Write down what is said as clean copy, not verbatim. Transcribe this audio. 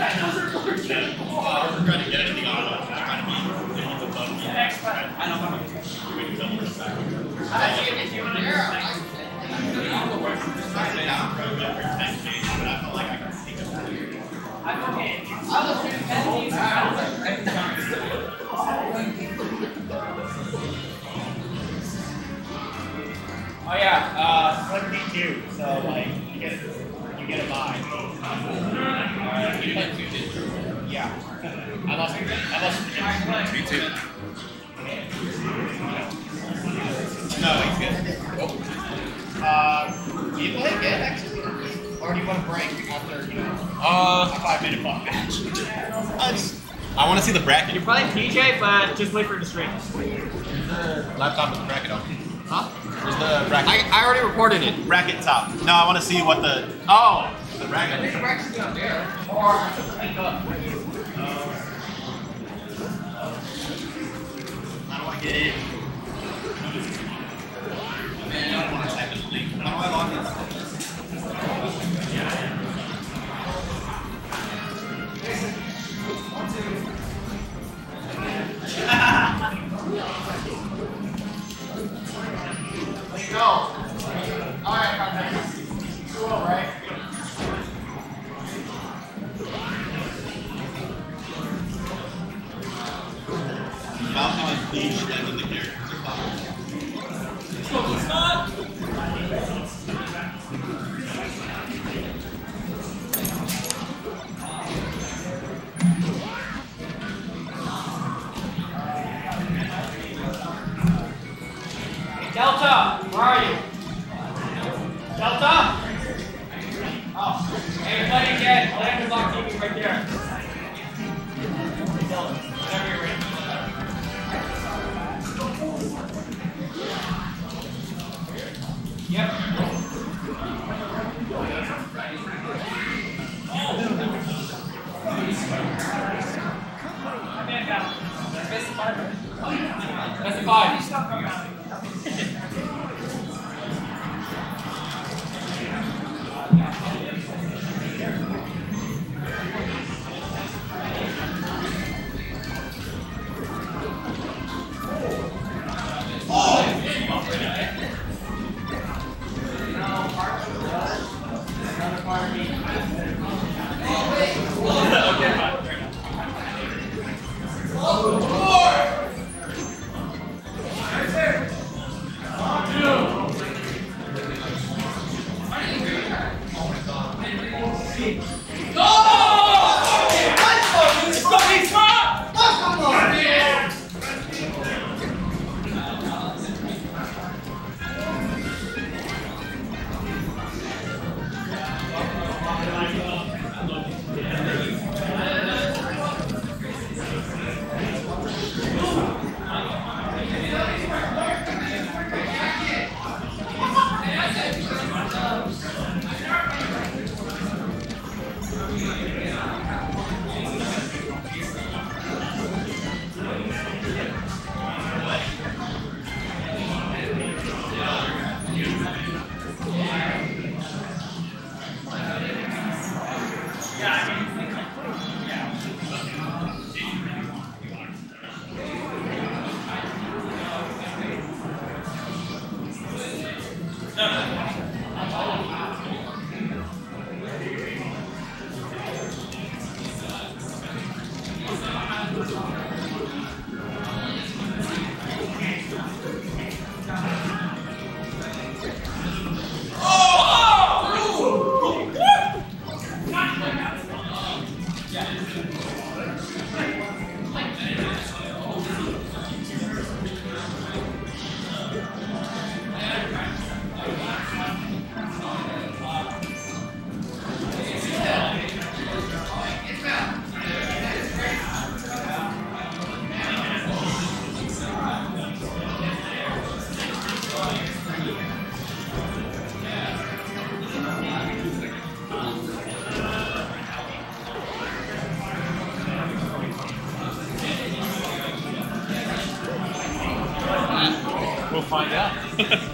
We're trying to get anything on. I'm trying to be the bug. I know how to Oh yeah, it's like me too. So like you get a buy. You like 2 digits. Yeah. I lost. Me too. No, he's good. Do you play again actually? Or do you want to break after, a 5-minute fuck match? I want to see the bracket. You're playing PJ, but just wait for it to stream. Laptop with the bracket on. Huh? Where's the bracket? I already reported it. Bracket top. No, I want to see what the. Oh! The bracket. The bracket's down there. Or I took the link up. How do I get in? Man, I don't want to type in the link. How do I log in? No. Alright, cool, right? Mountain is niche and then the characters are Delta, where are you? Delta? Oh. Hey, we're playing again. I'll have to lock TV right there. Whenever you're ready. Yep. That's a 5. We'll find out.